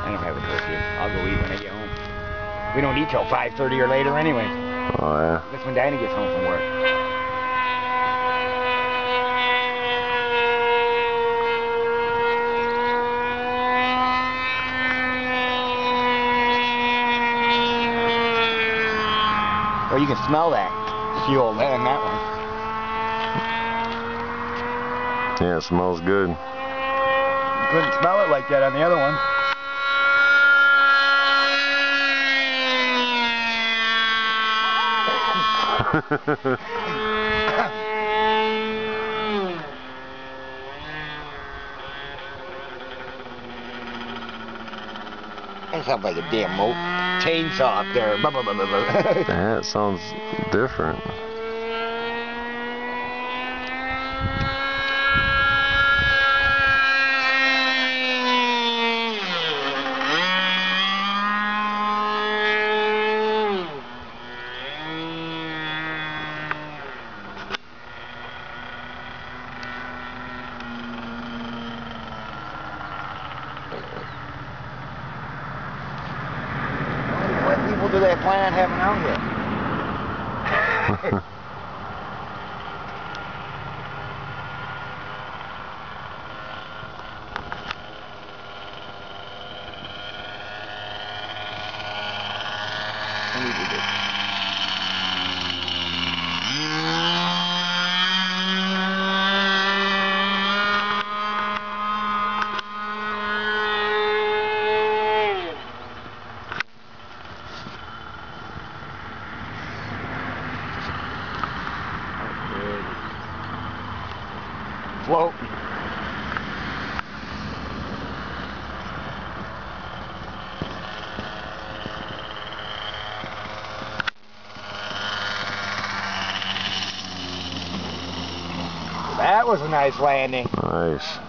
I don't have a curfew. I'll go eat when I get home. We don't eat till 5:30 or later anyway. Oh, yeah. That's when Dinah gets home from work. Well, you can smell that fuel there in that one. Yeah, it smells good. You couldn't smell it like that on the other one. That sounds like a damn chainsaw up there. That sounds different. What people do they plan on having out here? Float. That was a nice landing. Nice.